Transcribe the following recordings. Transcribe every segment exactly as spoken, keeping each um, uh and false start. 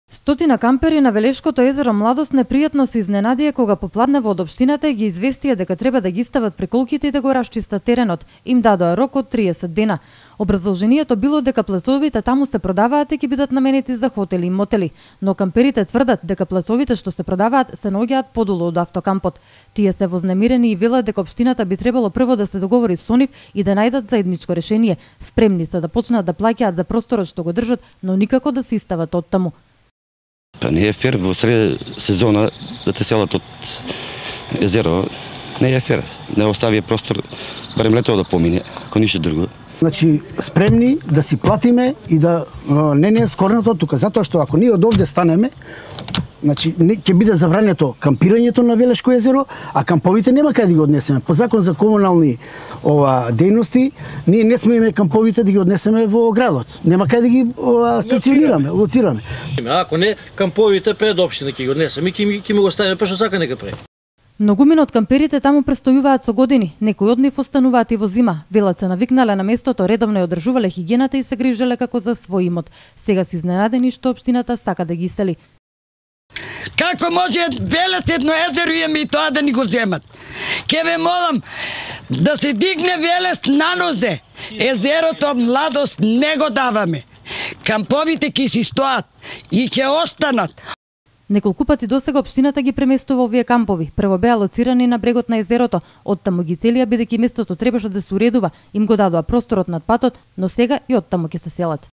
Стотина кампери на Велешкото езеро Младост непријатно се изненадија кога попладнева од општината и ги известија дека треба да ги стават преколките и да го расчистат теренот. Им дадоа рок од триесет дена. Образложението било дека плацовите таму се продаваат и ќе бидат наменети за хотели и мотели, но камперите тврдат дека плацовите што се продаваат се наоѓаат подолу од автокампот. Тие се вознемирени и велат дека општината би требало прво да се договори со нив и да најдат заедничко решение. Спремни се да почнат да плаќаат за просторот што го држат, но никако да се истават од таму. Па не е фер во сред сезона да те селат од езеро. Не е фер. Не остави простор барем лето да помине, ако ништо друго. Значи, спремни да си платиме и да не не е скорното тука, затоа што ако ние од овде станеме, значи ќе биде забрането кампирањето на Велешко езеро, а камповите нема каде да ги однесеме. По закон за комунални ова дејности, ние не смееме камповите да ги однесеме во градот. Нема каде да ги ова, стационираме, лоцираме. Ако не, камповите пред општина ќе ги однесеме, ќе ќе го ставиме пешто сака нека прави. Многумина од камперите таму престојуваат со години, некои од нив остануваат и во зима. Велат се навикнале на местото, редовно ја одржувале хигиената и се грижеле како за свој имот. Сега се изненадени што општината сака да ги исели. Како може Велес едно езеро имаме и тоа да ни го земат? Ке ве молам да се дигне Велес на нозе. Езерото Младост не го даваме. Камповите ќе си стоат и ќе останат. Неколку пати досега општината ги преместува овие кампови. Прво беа лоцирани на брегот на езерото, оттаму ги целија бидејќи местото требаше да се уредува, им го дадоа просторот над патот, но сега и оттаму ќе се селат.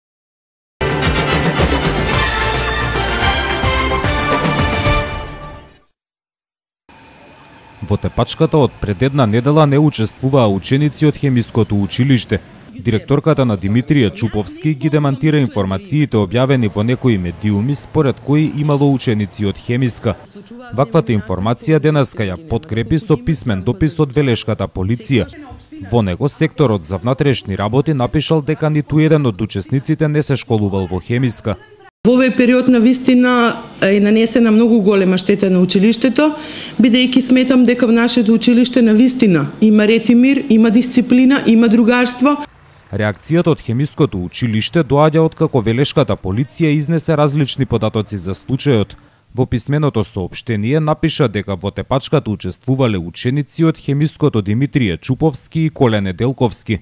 Во тепачката од пред една недела не учествуваа ученици од хемиското училиште. Директорката на Димитрија Чуповски ги демантира информациите објавени во некои медиуми според кои имало ученици од хемиска. Ваквата информација денеска ја подкрепи со писмен допис од Велешката полиција. Во него секторот за внатрешни работи напишал дека ниту еден од учесниците не се школувал во хемиска. Во овој период на вистина е нанесена многу голема штета на училиштето, бидејќи сметам дека во нашето училиште на вистина има ред и мир, има дисциплина, има другарство. Реакцијата од хемиското училиште доаѓа од како Велешката полиција изнесе различни податоци за случајот. Во писменото соопштение напиша дека во тепачката учествувале ученици од хемиското Димитрија Чуповски и Коле Неделковски.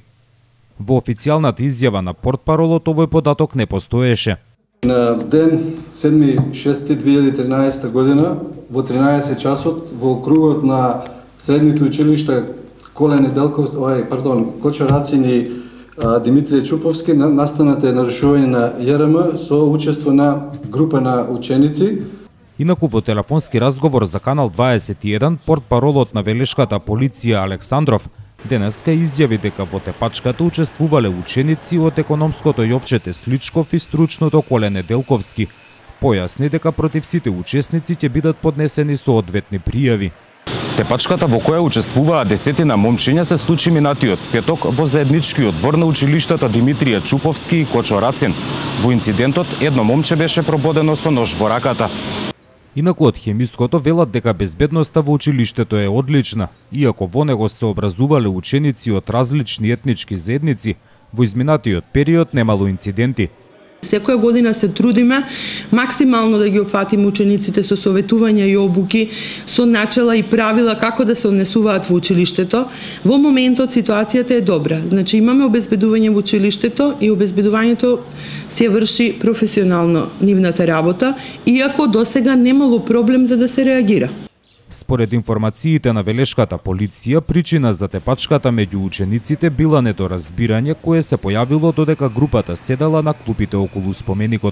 Во официјалната изјава на портпаролот овој податок не постоеше. На ден седми шести две илјади и тринаесетта година во тринаесет часот во кругот на средните училишта Коле Неделковски, ој, пардон, Кочо Рацин и Димитрија Чуповски настанате нарушување на Ј Р М со учество на група на ученици. Инаку во телефонски разговор за Канал дваесет и еден, портпаролот на Велешката полиција Александров денеска изјави дека во тепачката учествувале ученици од економското Јовче Тесличков и стручното Коле Неделковски. Појасни дека против сите учесници ќе бидат поднесени соодветни пријави. Тепачката во која учествуваа десетина момчиња се случи минатиот петок во заедничкиот двор на училиштата Димитрија Чуповски и Кочо Рацин. Во инцидентот едно момче беше прободено со нож во раката. Инаку од хемиското велат дека безбедноста во училиштето е одлична, иако во него се образувале ученици од различни етнички заедници, во изминатиот период немало инциденти. Секоја година се трудиме максимално да ги опфатиме учениците со советувања и обуки, со начела и правила како да се однесуваат во училиштето. Во моментот ситуацијата е добра. Значи имаме обезбедување во училиштето и обезбедувањето се врши професионално нивната работа, иако досега немало проблем за да се реагира. Според информациите на Велешката полиција, причина за тепачката меѓу учениците била недоразбирање кое се појавило додека групата седела на клупите околу споменикот.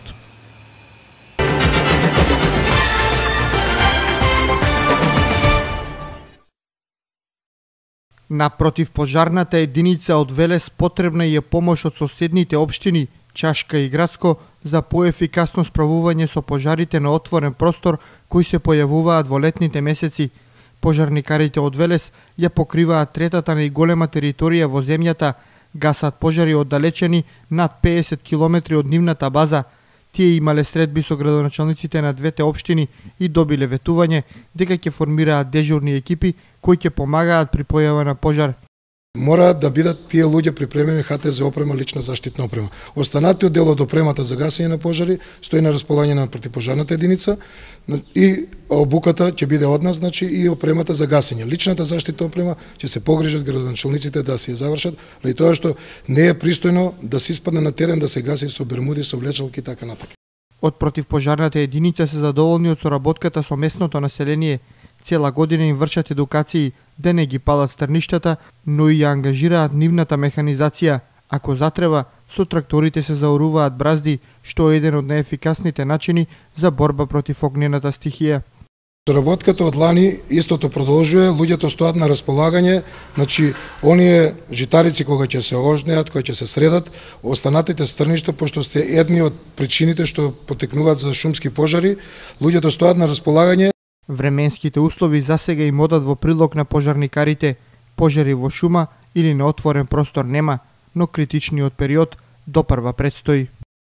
На противпожарната единица од Велес потребна е помош од соседните општини Чашка и Градско за поефикасно справување со пожарите на отворен простор кои се појавуваат во летните месеци. Пожарникарите од Велес ја покриваат третата најголема територија во земјата, гасат пожари оддалечени над педесет километри од нивната база. Тие имале средби со градоначалниците на двете општини и добиле ветување дека ќе формираат дежурни екипи кои ќе помагаат при појава на пожар. Мораат да бидат тие луѓе припремени ха те за опрема, лична заштитна опрема. Останатиот дел од опремата за гасење на пожари стои на располагање на противпожарната единица и обуката ќе биде од нас, значи и опремата за гасење. Личната заштитна опрема ќе се погрижат градоначалниците да се ја завршат, ради тоа што не е пристојно да се испадне на терен да се гаси со бермуди, со влечалки и така натака. Од противпожарната единица се задоволни од соработката со местното население. Цела година им вршат едукации да не ги палат стрништата, но и ја ангажираат нивната механизација. Ако затреба, со тракторите се заоруваат бразди, што е еден од најефикасните начини за борба против огнената стихија. Соработката од лани истото продолжува, луѓето стоат на располагање, значи оние житарици кога ќе се ожнеат, кога ќе се средат, останатите стрништа, пошто се едни од причините што потекнуваат за шумски пожари, луѓето стоат на располагање. Временските услови засега им одат во прилог на пожарникарите. Пожари во шума или на отворен простор нема, но критичниот период допрва предстои.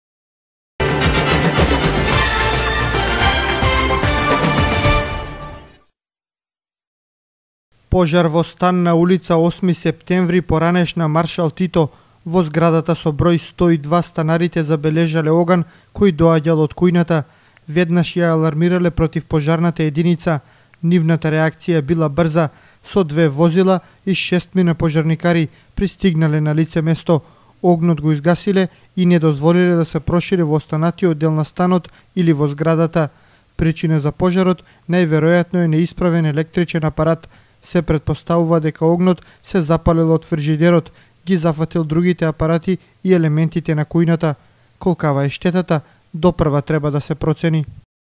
Пожар во стан на улица осми септември поранешна Маршал Тито. Во зградата со број сто и два станарите забележале оган кој доаѓал од кујната. Веднаш ја алармирале против пожарната единица. Нивната реакција била брза, со две возила и шестмина пожарникари пристигнале на лице место. Огнот го изгасиле и не дозволиле да се прошири во останатиот дел на станот или во зградата. Причина за пожарот најверојатно е неисправен електричен апарат. Се претпоставува дека огнот се запалил од фрижидерот, ги зафатил другите апарати и елементите на кујната. Колкава е штетата, допрва треба да се процени.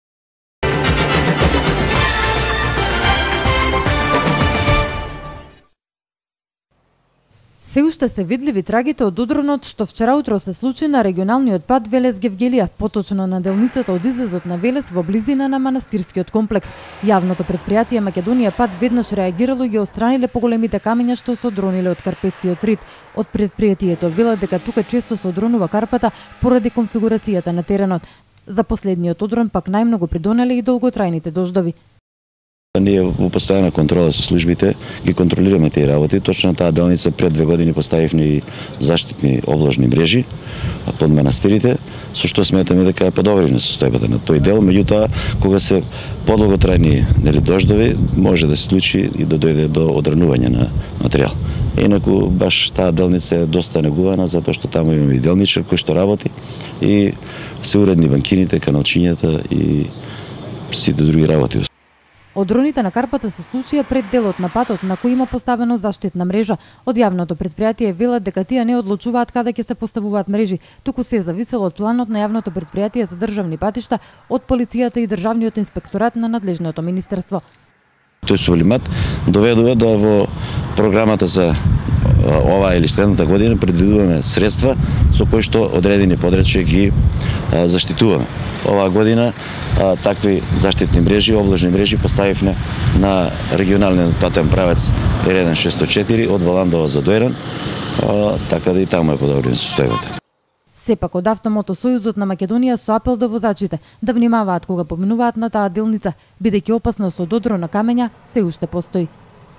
Се уште се видливи трагите од удронот што вчера утро се случи на регионалниот пат Велес-Гевгелија, поточно на делницата од излезот на Велес во близина на манастирскиот комплекс. Јавното претпријатие Македонија пат веднаш реагирало и ги отстраниле поголемите камења што се одрониле од карпестиот рид. Од претпријатието велат дека тука често се одронува карпата поради конфигурацијата на теренот. За последниот одрон пак најмногу придонеле и долготрајните дождови. Ние во постојана контрола со службите ги контролираме тие работи. Точно на таа делница пред две години поставивме и заштитни обложни мрежи под манастирите, со што сметаме дека е подобрена состојбата на тој дел. Меѓутоа, кога се подолготрајни нели дождови, може да се случи и да дојде до одранување на материјал. Инаку баш таа делница е доста негувана затоа што таму имаме и делничар кој што работи и се уредни банкините, каналчињата и сите други работи. Одроните на карпата се случија пред делот на патот на кој има поставено заштитна мрежа. Од јавното претпријатие велат дека тие не одлучуваат каде ќе се поставуваат мрежи, туку се зависело од планот на јавното претпријатие за државни патишта, од полицијата и државниот инспекторат на надлежното министерство. Тој сублимат доведува да во програмата за оваа или следната година предвидуваме средства со кои што одредени подрачја ги а, заштитуваме. Оваа година а, такви заштитни мрежи, обложни мрежи поставивме на регионалниот патен правец Ер еден шестоста и четири од Валандова за Дојран, а, така да и таму е подобрена состојбата. Сепак од Автомотосојузот на Македонија со апел до возачите да внимаваат кога поминуваат на таа делница, бидејќи опасност од одрон на камења се уште постои.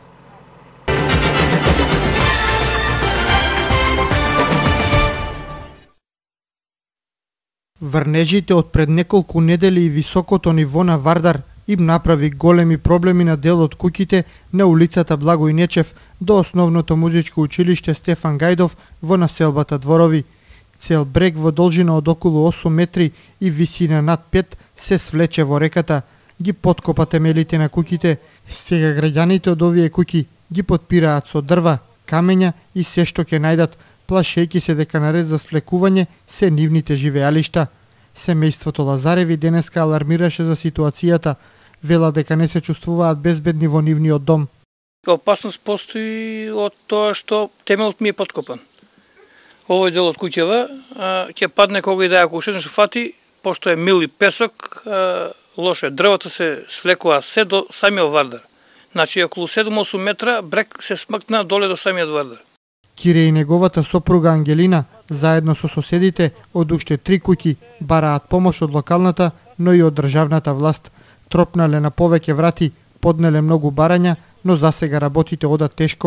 Врнежите од пред неколку недели и високото ниво на Вардар им направи големи проблеми на дел од куќите на улицата Благој Нечев до основното музичко училиште Стефан Гајдов во населбата Дворови. Цел брег во должина од околу осум метри и висина над пет се свлече во реката, ги подкопа темелите на куќите. Сега граѓаните од овие куќи ги потпираат со дрва, камења и се што ќе најдат, плашејќи се дека наред за свлекување се нивните живеалишта. Семејството Лазареви денеска алармираше за ситуацијата, вела дека не се чувствуваат безбедни во нивниот дом. Опасност постои од тоа што темелот ми е подкопан. Овој дел од куќава ќе падне кога и да ако уште што фати, пошто е мил и песок, а, лошо е. Дрвата се слекува се до самиот Вардар. Значи околу седум-осум метра брег се смакна доле до самиот Вардар. Кире и неговата сопруга Ангелина, заедно со соседите од уште три куќи, бараат помош од локалната, но и од државната власт. Тропнале на повеќе врати, поднеле многу барања, но засега работите одат тешко.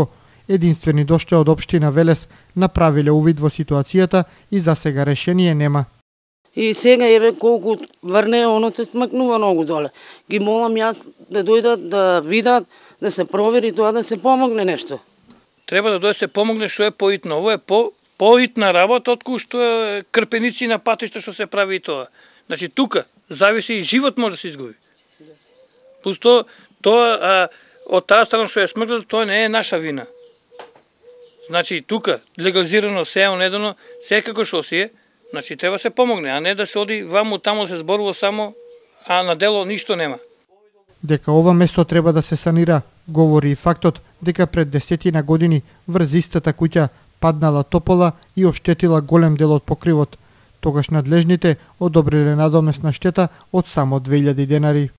единствени дошле од општина Велес, направиле увид во ситуацијата и за сега решение нема. И сега еве колку врне, оно се смакнува многу доле. Ги молам јас да дојдат да видат, да се провери тоа, да се помогне нешто. Треба да дојде се помогне што е поитно. Ово е по поитна работа од кој што е крпеници на патишта што се прави и тоа. Значи тука зависи и живот може да се изгуби. Плюс тоа, тоа а, од таа страна што е смртно, тоа не е наша вина. Значи тука легализирано се онедено, секако што си е, значи треба се помогне, а не да се оди ваму таму се зборува само, а на дело ништо нема. Дека ова место треба да се санира, говори и фактот дека пред десетина години врз истата куќа паднала топола и оштетила голем дел од покривот. Тогаш надлежните одобриле надомесна штета од само две илјади денари.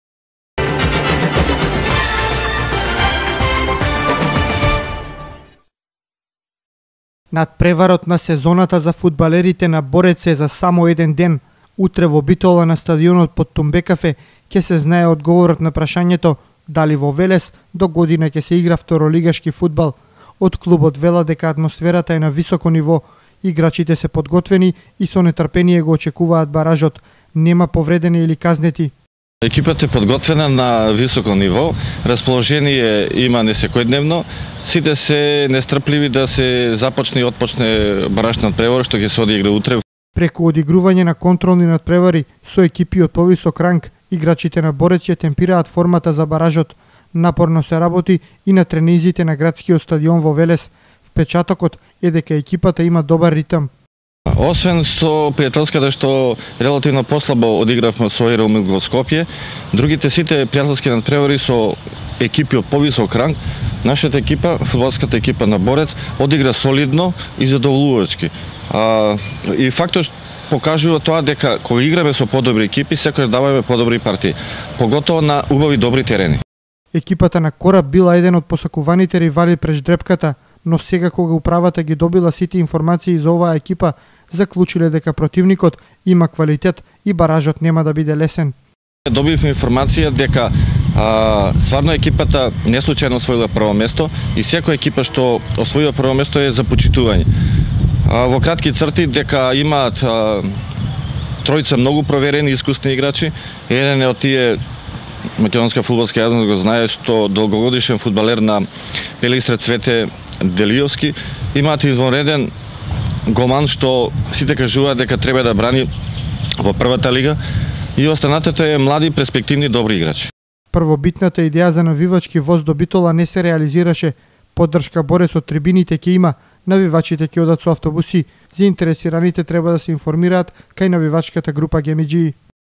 Надпреварот на сезоната за фудбалерите на Борец е за само еден ден. Утре во Битола на стадионот под Тумбекафе ќе се знае одговорот на прашањето дали во Велес до година ќе се игра второлигашки фудбал. Од клубот вела дека атмосферата е на високо ниво, играчите се подготвени и со нетрпение го очекуваат баражот. Нема повредени или казнети. Екипата е подготвена на високо ниво, расположение има несекојдневно, сите се нестрпливи да се започне и отпочне бараж надпревар што ќе се одигра утре. Преку одигрување на контролни надпревари со екипи од повисок ранг, играчите на Борец ќе темпираат формата за баражот. Напорно се работи и на тренизите на градскиот стадион во Велес. Впечатокот е дека екипата има добар ритм. Освен со пријателската што релативно послабо одигравме со Аеромил во Скопје, другите сите пријателски надпревари со екипи од повисок ранг, нашата екипа, фудбалската екипа на Борец, одигра солидно и задоволувачки. А, и фактот покажува тоа дека кога играме со подобри екипи, секогаш даваме подобри партии, поготово на убави добри терени. Екипата на Кораб била еден од посакуваните ривали пред ждрепката, но сега кога управата ги добила сите информации за оваа екипа, заклучиле дека противникот има квалитет и баражот нема да биде лесен. Добивме информација дека а, стварно екипата не случајно освоила прво место и секоја екипа што освоила прво место е за почитување. А, во кратки црти дека имаат а, тројца многу проверени и искусни играчи, еден е од тие македонска фудбалска јавност го знае што долгогодишен фудбалер на Пелистра Цвете Делиовски, имаат извонреден голман што сите кажуваат дека треба да брани во првата лига и останатото е млади, перспективни, добри играчи. Првобитната идеја за навивачки воз до Битола не се реализираше. Поддршка Борец од трибините ќе има, навивачите ќе одат со автобуси, заинтересираните треба да се информираат кај навивачката група Гемиджии.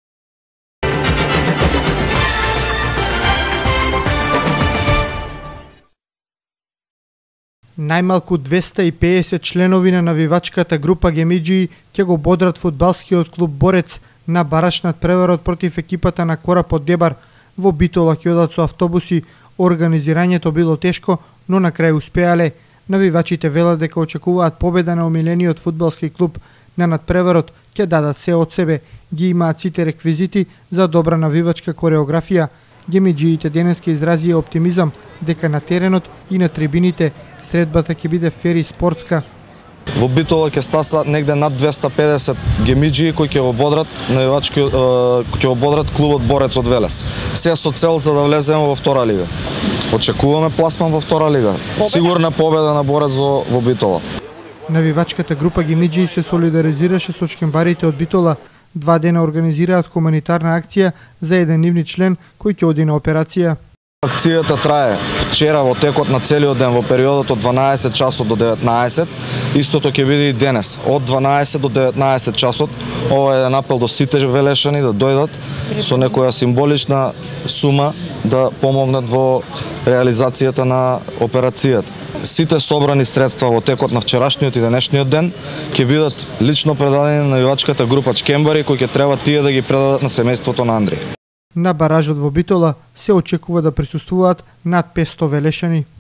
Најмалку двеста и педесет членови на навивачката група Гемиджии ќе го бодрат фудбалскиот клуб Борец на бараж надпреварот против екипата на Кораб од Дебар. Во Битола ќе одат со автобуси. Организирањето било тешко, но на крај успеале. Навивачите велат дека очекуваат победа на омилениот фудбалски клуб. На надпреварот ќе дадат се од себе. Ги имаат сите реквизити за добра навивачка кореографија. Гемиджиите денеска изразија оптимизам дека на теренот и на трибините средбата ќе биде фер и спортска. Во Битола ќе стаса негде над двеста и педесет гемиџии кои ќе го бодрат навивачки ќе го бодрат клубот Борец од Велес. Се со цел за да влеземе во втора лига. Очекуваме пласман во втора лига. Сигурна победа на Борец во, во Битола. Навивачката група гемиџии се солидаризираше со чкембарите од Битола. Два дена организираат хуманитарна акција за еден нивни член кој ќе оди на операција. Акцијата трае вчера во текот на целиот ден во периодот од дванаесет часот до деветнаесет. Истото ќе биде и денес од дванаесет до деветнаесет часот. Ова е апел до сите велешани да дојдат со некоја символична сума да помогнат во реализацијата на операцијата. Сите собрани средства во текот на вчерашниот и денешниот ден ќе бидат лично предадени на навивачката група чкембари кои ќе треба тие да ги предадат на семејството на Андреј. На баражот во Битола се очекува да присуствуваат над петсто велешани.